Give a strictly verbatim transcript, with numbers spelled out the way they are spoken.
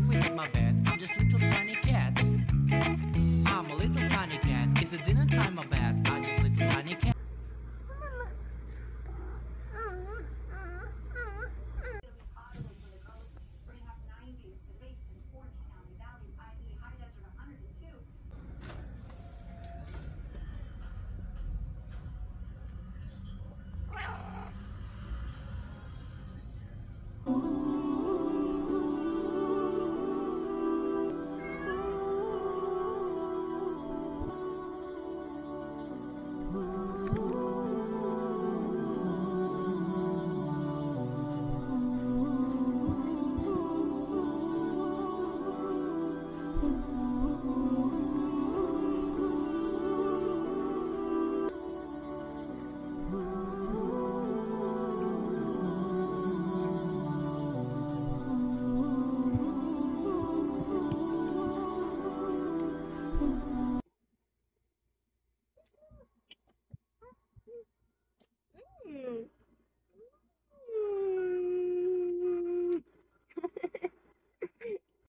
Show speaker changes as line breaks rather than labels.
sleep within my bed. I'm just little tiny cat. I'm a little tiny cat. It's a dinner time